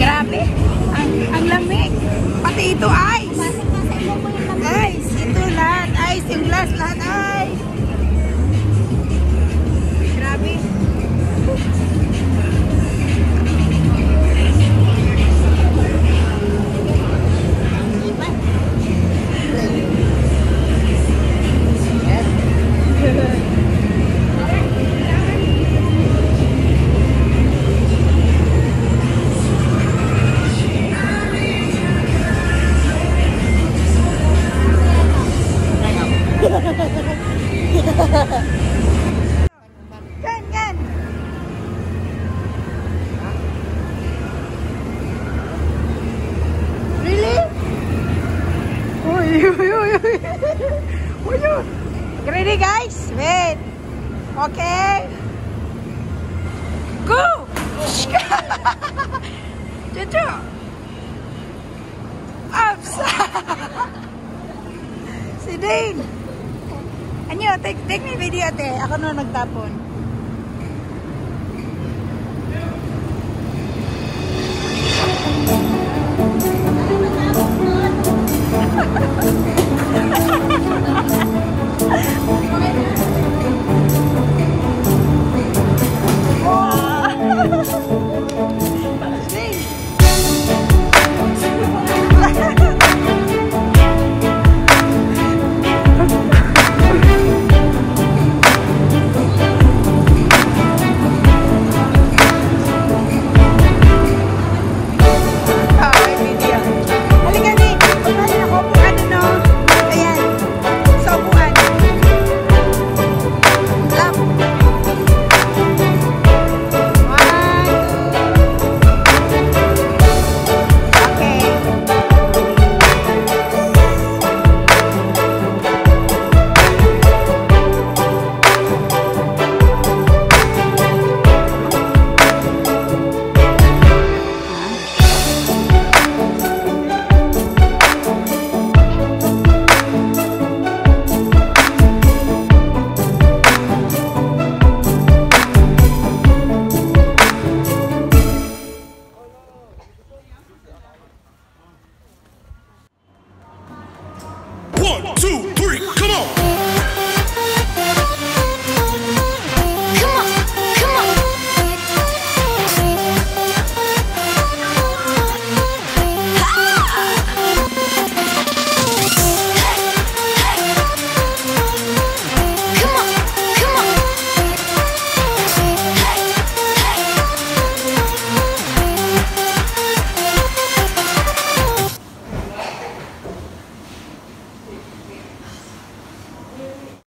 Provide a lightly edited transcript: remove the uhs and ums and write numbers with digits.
Grabe. Ang lamig. Pati ito ice. Ice. Ito lahat. Ice. Yung glass lahat ice. Grabe. Gan. Really? Uy. Ready guys? Wait. Okay. Go. Cucu. Ups. Si Dane. Anyo, take me video ate. Ako na nagtapon.